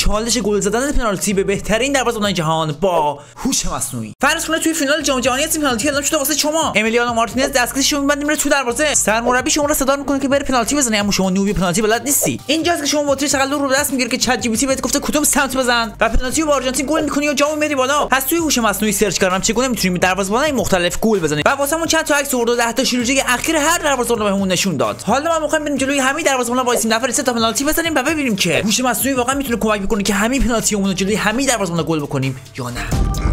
چالش گل زدن پنالتی به بهترین دروازه‌بان جهان با هوش مصنوعی. فرض کنید توی فینال جام جهانی تیم پنالتی اعلام شده واسه شما. امیلیانو مارتینز دستکشش می‌بنده میره تو دروازه. سرمربی شما رو صدا میکنه که بره پنالتی بزنی، اما شما نوبی پنالتی بلد نیستی. اینجاست که شما با تقلب رو دست میگیری که چت جی پی تی بهت گفته کدوم سمت بزن و پنالتی رو با آرژانتین گل می‌کنی یا جامو میاری بالا. پس توی هوش مصنوعی سرچ کردم چگونه میتونیم دروازه‌بان‌های مختلف گل بزنیم و واسمون چند تا عکس آورد و 10 تا شیروجی اخیر هر دروازه‌بان رو بهمون نشون داد. حالا ما می‌خوایم بریم جلوی همه دروازه‌بان‌ها وایسیم نفر 3 تا پنالتی بزنیم و ببینیم که هوش مصنوعی واقعا میتونه کمک بکنه که همه پنالتی‌هامون رو جلوی همه دروازه‌بان‌ها گل بکنیم یا نه.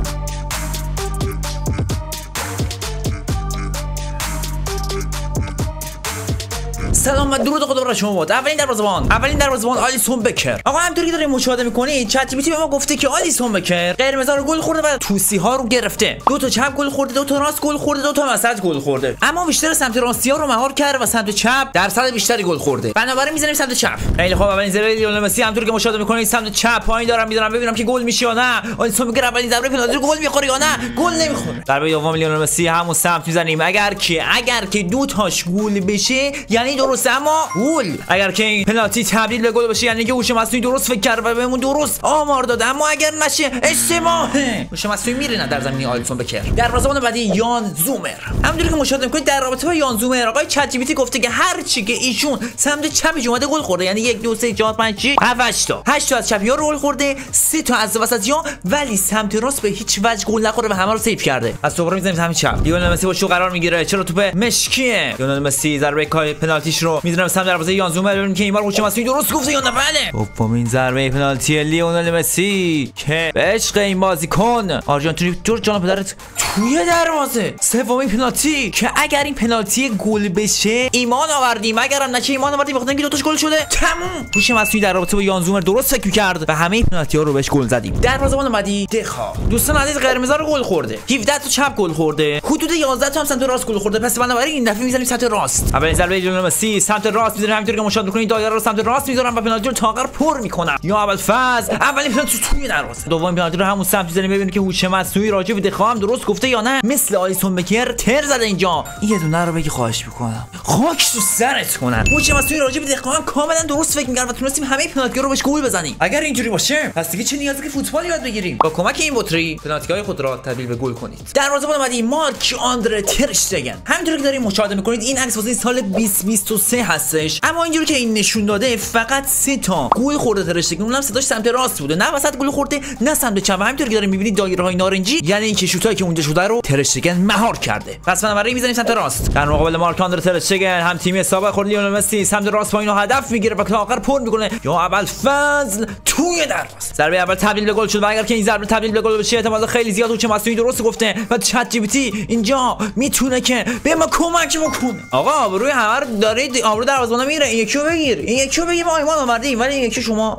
سلام و درود خدا بر شما باد. اولین دروازه‌بان آلیسون بکر. آقا همونطوری که دارید مشاهده می‌کنید چت جی پی تی به ما گفته که آلیسون بکر قرمزا رو گل خورده و توسی‌ها رو گرفته. 2 تا چپ گل خورده، 2 تا راست گل خورده، 2 تا وسط گل خورده. اما بیشتر سمت راستی‌ها رو مهار کرده و سمت چپ درصد بیشتری گل خورده. بنابراین می‌زنیم سمت چپ. خیلی خوب، اولین ضربه لیونل مسی همونطوری که مشاهده می‌کنید سمت چپ پایین دارم می‌دارم ببینم که گل میشه یا نه. آلیسون بکر اولین ضربه پنالتی رو گل می‌خوره یا نه؟ گل نمی‌خوره. ضربه دوم لیونل مسی همون سمت می‌زنیم. اگر که 2 تاش گل بشه یعنی درسته، اما گل. اگر که این پنالتی تبدیل به گل بشه یعنی که هوش مصنوعی درست فکر کرده و بهمون درست آمار داده، اما اگر نشه اشتباهه. هوش مصنوعی میره نه در زمین آلیسون بکر. دروازه‌بان بعدی یان زومر. همونجوری که مشاهده می‌کنید در رابطه با یان زومر آقای چت جی پی تی گفته که هر چی که ایشون سمت چپش اومده گل خورده، یعنی 1 2 3 4 5 6 7 8 تا 8 تا از چپی‌ها رو گل خورده، 3 تا از وسطی‌ها، ولی سمت راست به هیچ وجه گل نخورده و همه رو سیو کرده. از دوباره می‌زنیم سمت چپ. لیونل مسی با شو قرار میگیره. چرا توپ مشکیه. لیونل مسی ضربه پنالتیش رو می‌زنه سمت دروازه یان زومر. ببینیم که این بار هوش مصنوعی درست گفته یا نه. بله، دومین ضربه پنالتی لیونل مسی که به عشق این بازیکن آرژانتینی دور جان پدرت توی دروازه. سومین پنالتی که اگر این پنالتی گل بشه ایمان آوردیم، اگرم نشه ایمان آوردیم، بخاطر اینکه 2 تاش گل شده. تموم. هوش مصنوعی در رابطه با یان زومر درست فکر کرد و همه پنالتی‌ها رو بهش گل زدیم. دروازه‌بان بعدی دخا. دوستان عزیز قرمزا رو گل خورده، 17 تا چپ گل خورده، حدود 11 تا هم سمت راست گل خورده. پس بنابراین این دفعه می‌زنیم سمت راست. اولین ضربه لیونل مسی سمت راست می‌زنه، همونطوری که مشاهده می‌کنید دایره رو سمت راست می‌ذارم و پنالتی رو تا آخر پر می‌کنم. یا اول فاز اولین پنالتی توی دروازه. دومین پنالتی رو همون سمت می‌زنیم ببینید که هوش مصنوعی راجع به دخا هم درست گفته یا نه. مثل آلیسون بکر تر زده اینجا. یه دونه رو بگی خواهش می‌کنم خاک تو سرت کنن. هوش مصنوعی راجع به دخا هم کاملا درست فکر می‌کرد و تونستیم همه پنالتی‌ها رو بهش گل بزنیم. اگر اینجوری باشه پس دیگه چه نیازی که فوتبال یاد بگیریم؟ با کمک این بطری پنالتی‌های خود را تبدیل به گل کنید. دروازه‌بان بعدی مارک آندره تر اشتگن. همونطوری که دارید مشاهده می‌کنید این عکس واسه سال 2023 هستش، اما اینجوری که این نشون داده فقط 3 تا گل خورده تر اشتگن، اونم صداش سمت راست بوده، نه وسط گل خورده نه سمت چپ. همونطوری که دارید می‌بینید دایره‌های نارنجی یعنی اینکه شوتایی که اونجا شده رو تر اشتگن مهار کرده. پس بنابراین می‌زنیم سمت راست. در مقابل مارک آندره تر اشتگن هم تیم سابق خود لیونل مسی سمت راست پایین رو هدف می‌گیره و تا آخر پر می‌کنه. یا اول فضل توی دروازه. ضربه اول تبدیل به گل شد و اگر که این ضربه تبدیل به گل بشه احتمال خیلی زیاد هوش مصنوعی درست گفته و چت جی پی تی اینجا میتونه که به ما کمک بکنه. آقا آبروی همه رو دارید، آبرو دروازه‌بان میره. این یکی رو بگیر، این یکی رو بگیر، ما ایمان آوردیم، ولی این یکی شما.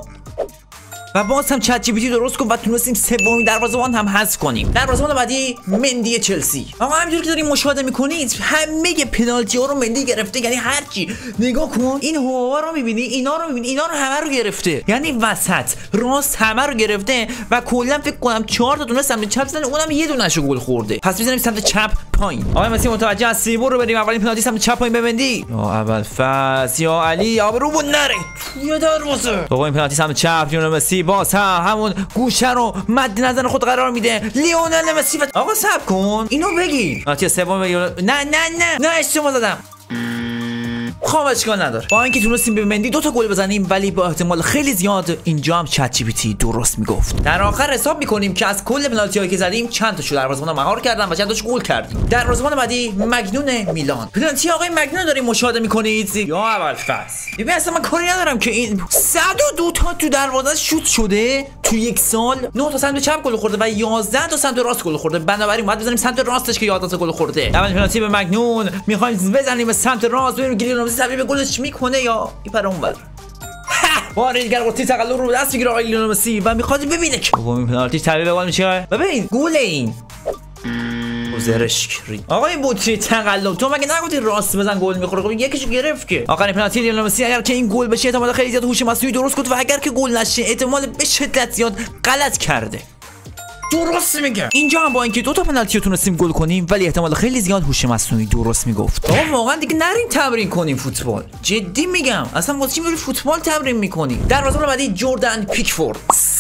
و باز هم چت جی پی تی درست گفت و تونستیم سومین دروازه‌بان هم حذف کنیم. دروازه‌بان بعدی مندی چلسی. آقا همینجوری که داریم مشاهده می‌کنید همه پنالتی‌ها رو مندی گرفته، یعنی هر چی نگاه کن این هوا رو می‌بینی، اینا رو می‌بینی، اینا رو همه رو گرفته، یعنی وسط راست همه رو گرفته و کلا فکر کنم 4 تا تونست سمت چپ بزنه، اونم یه دونه‌شو گل خورده. پس می‌زنیم سمت چپ پایین. آقا مسی متوجه هستی؟ برو بریم اولین پنالتی سمت چپ پایین ببندی. یا اول فاز یا علی آبرو نره توی دروازه. دومین پنالتی سمت چپ لیونل مسی باز همون گوشه رو مد نظر خود قرار میده لیونل مسی. آقا صبر کن اینو بگیر. پنالتی سوم بگیر. نه اشتباه زدم. خب اشکال نداره. با اینکه تونستیم به مندی 2 تا گل بزنیم ولی با احتمال خیلی زیاد اینجا هم چت جی پی تی درست میگفت. در آخر حساب میکنیم که از کل پنالتی‌هایی که زدیم چند تاشو دروازه‌بان مهار کردن و چند تاشو گل کردیم. دروازه‌بان بعدی مگنون میلان. پنالتی آقای مگنون داریم مشاهده میکنید. یا اول فصل ببین اصلا من کاری ندارم که این 102 تا تو دروازه شوت شده تو یک سال. 9 تا سمت چپ گل خورده و 11 تا سمت راست گل خورده. بنابراین باید بزنیم سمت راستش که 11 تا گل خورده. اول پنالتی به مگنون میخوایم بزنیم به سمت راست ببینیم لیونل مسی تبدیل به گلش میکنه یا این اونور. بار دیگر قطعی تقلب رو دست میگیره آقای لیونل مسی و میخواد ببینه که دومین پنالتی تبدیل به گل میشه. ببین گل این زرشک. آقای بوتری تقلب تو مگه نگفتی راست بزن گل میخوره؟ خب یکیشو گرفت که. آخرین پنالتی لیونل مسی اگر که این گل بشه احتمال خیلی زیاد هوش مصنوعی درست گفت و اگر که گل نشه احتمال به شدت زیاد غلط کرده. درست میگه. اینجا هم با اینکه دو تا پنالتی رو تونستیم گل کنیم ولی احتمال خیلی زیاد هوش مصنوعی درست میگفت. آقا واقعا دیگه نریم تمرین کنیم فوتبال. جدی میگم اصلا واسه چی میری فوتبال تمرین میکنی؟ دروازه بعدی جردن پیکفورد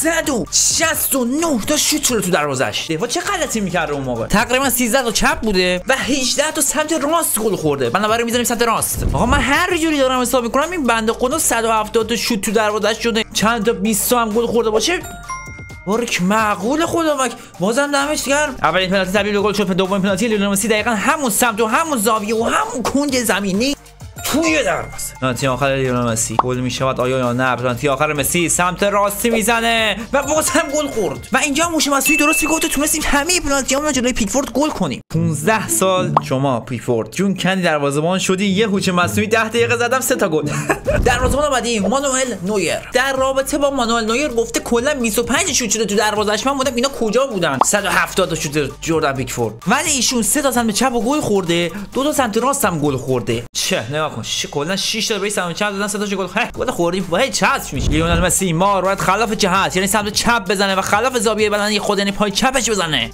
169 تا شوت شده تو دروازش. دفاع چه غلطی میکرده اون موقع؟ تقریبا 13 تا چپ بوده و 18 تا سمت راست گل خورده. بنابراین میذاریم سمت راست. آقا من هر جوری دارم حساب میکنم این بنده خدا 170 تا شوت تو دروازش شده، چند تا 20 تا هم گل خورده باشه بارک معقول خدا وک. بازم دمش گرم. اولین پنالتی تبدیل به گل شد. دومین پنالتی لیونل مسی دقیقاً همون سمت و همون زاویه و همون کنج زمینی توی دروازه. پنالتی آخر لیونل مسی گل میشود آیا یا نه؟ پنالتی آخر مسی سمت راستی میزنه و بازم گل خورد. و اینجا هوش مصنوعی درست میگفت تونستیم همه پنالتیامون رو جلوی پیکفورد گل کنیم. 15 سال شما پیکفورد جون کندی دروازه‌بان شدی، یه هوش مصنوعی 10 دقیقه زدم 3 تا گل. دروازه‌بان بعدی مانوئل نویر. در رابطه با مانوئل نویر گفته کلا 25 شوت شده تو دروازه‌اش. من بودم اینا کجا بودن؟ 170 تا شوت جردن پیکفورد. ولی ایشون 3 تا سمت چپ گل خورده، 2 تا سمت راست هم گل خورده. چه نگاه کن کلا 6 تا به سمت چپ دادن، 3 تاشو گل خوردیم. وای چسب میشه. لیونل مسی ما باید خلاف جهت یعنی سمت چپ بزنه و خلاف زاویه بدن خود یعنی پای چپش بزنه.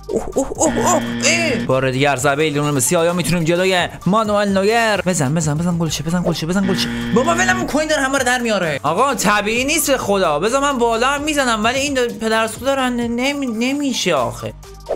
بار دیگه ضربه لیونل مسی. آیا میتونیم جلوی مانوئل نویر بزن گلشه بزن. بابا ولم کوین داره همه رو در میاره. آقا طبیعی نیست به خدا. بذار من بالا هم میزنم ولی این پدرسوخته دارن نمیشه آخه.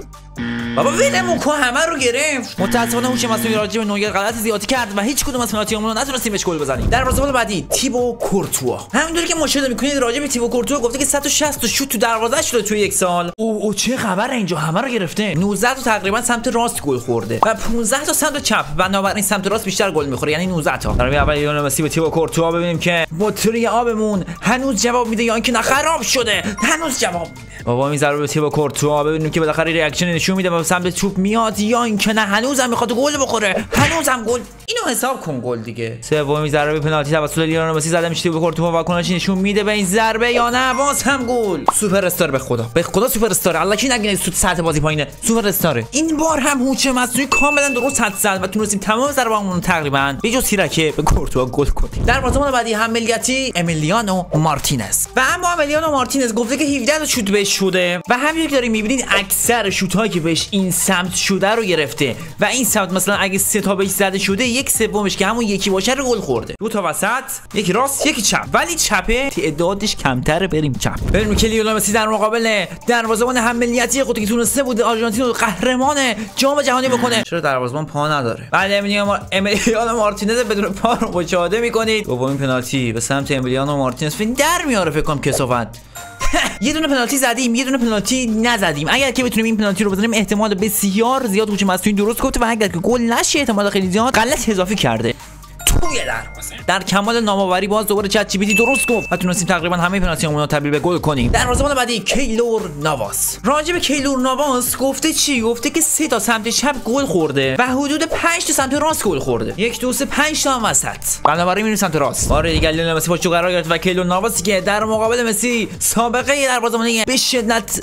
بابا ولمون کو همه رو گرفت. متأسفانه هوش مصنوعی راجع به نویر غلط زیادی کرد و هیچ کدوم از پنالتیامون رو نتونستیم بهش گل بزنیم. دروازه‌بان بعدی تیبو کورتوا. همونطوری که مشاهده می‌کنید راجع به تیبو کورتوا گفته که 160 تا شوت تو دروازه شده توی یک سال. او چه خبره اینجا همه رو گرفته. 19 تا تقریبا سمت راست گل خورده و 15 تا سمت چپ. بنابراین سمت راست بیشتر گل می‌خوره یعنی 19 تا. ضربه اول لیونل مسی به تیبو کورتوا. ببینیم که بطری آبمون هنوز جواب میده یا اینکه نه خراب شده. هنوز جواب میده. بابا این ضربه به تیبو کورتوا ببینیم که بالاخره ریاکشن نشون میده و سمت توپ میاد یا اینکه نه هنوزم میخواد گل بخوره. هنوزم گل. اینو حساب کن گل دیگه. سومین ضربه پنالتی توسط لیونل مسی زده میشه به کورتوا. واکنش نشون میده به این ضربه یا نه؟ باز هم گل. سوپر استار به خدا سوپر استار. الله کی نگه سطح بازی پایینه. سوپر استاره. این بار هم هوش مصنوعی کاملا درست حد زد و تونستیم تمام ضربه‌مون تقریبا به جز تیرکه به کورتوا گل کنیم. دروازه‌بان بعدی هم ملیتی امیلیانو مارتینز. و اما امیلیانو مارتینز گفته که 17 تا شوت بهش شده و همین که داریم میبینید اکثر شوت‌هایی که بهش این سمت شده رو گرفته و این سمت مثلا اگه 3 تا بهش زده شده 1/3 که همون یکی باشه رو گل خورده. 2 تا وسط، یکی راست، یکی چپ. ولی چپه تعدادش کمتره. بریم چپ. ببینیم که لیونل مسی در مقابل دروازه‌بان هم ملیتی خودی که تونسته بود آرژانتین رو قهرمان جام جهانی بکنه. چرا دروازه‌بان پا نداره؟ بله امیلیانو مارتینز بدون پا رو مشاهده می‌کنید. دومین پنالتی به سمت امیلیانو مارتینز در میاره فکر کنم کسافت. یه دونه پنالتی زدیم، یه دونه پنالتی نزدیم. اگر که بتونیم این پنالتی رو بزنیم احتمال بسیار زیاد هوش مصنوعی درست گفته و اگر که گل نشه احتمال خیلی زیاد غلط اضافی کرده توی دروازه. در کمال نامآوری باز دوباره چت جی پی تی درست گفت و تونستیم تقریبا همه پنالتیامون رو تبدیل به گل کنیم. دروازه‌بان بعدی کیلور نواس. راجع به کیلور نواس گفته چی؟ گفته که 3 تا سمت چپ گل خورده و حدود 5 تا سمت راست گل خورده. 1 2 3 5 تا هم وسط. بنابراین میریم سمت راست. آره دیگه لیونل مسی پشت قرار گرفت و کیلور نواسی که در مقابل مسی سابقه دروازه‌بانی به شدت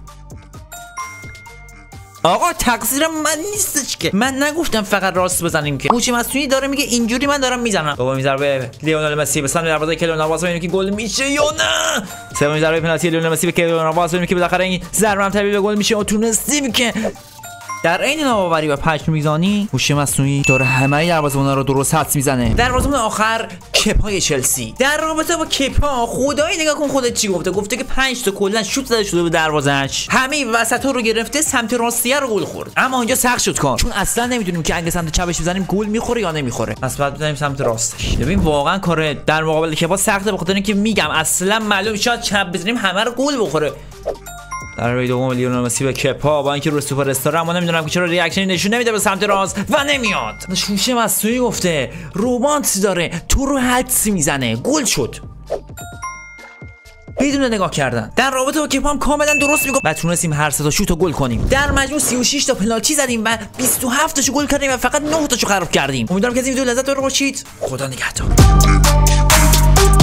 آقا تقصیر من نیستش که. من نگفتم فقط راست بزنیم که. هوش مصنوعی داره میگه اینجوری من دارم میزنم. بابا این ضربه لیونل مسی به سمت دروازه کیلور نواس ببینیم که گل میشه یا نه. سومین ضربه پنالتی لیونل مسی به کیلور نواس ببینیم که بالاخره این ضربه هم تبدیل به گل میشه و تونستیم که در عین نوآوری و پشم میزانی هوش مصنوعی داره همه دروازه‌بانا رو درست حدس میزنه. دروازه‌بان آخر کپای چلسی. در رابطه با کپا خدای نگاه کن خودت چی گفته که 5 تا کلا شوت زده شده به دروازه‌اش. همه وسطا رو گرفته سمت راستیه رو گل خورد. اما اینجا سخت شد کار چون اصلا نمیدونیم که اگه سمت چپش بزنیم گل میخوره یا نمیخوره. پس بعد بزنیم سمت راستش. ببین واقعا کار در مقابل کپا سخته به خاطر اینکه میگم اصلا معلوم شاد چپ بزنیم همه رو گل بخوره. ضربه دوم لیونل مسی به کپا با اینکه رو سوپر استار اما نمیدونم که چرا ریاکشنی نشون نمیده به سمت راست و نمیاد. هوش مصنوعی گفته روبانت داره تو رو حدس میزنه. گل شد بدون نگاه کردن. در رابطه با کپا هم کاملا درست میگم و تونستیم هر 3 تا شوت رو گل کنیم. در مجموع 36 تا پنالتی زدیم و 27 تاشو گل کردیم و فقط 9 تاشو خراب کردیم. امیدوارم که از این ویدیو لذت برده باشید. خدا نگهدار.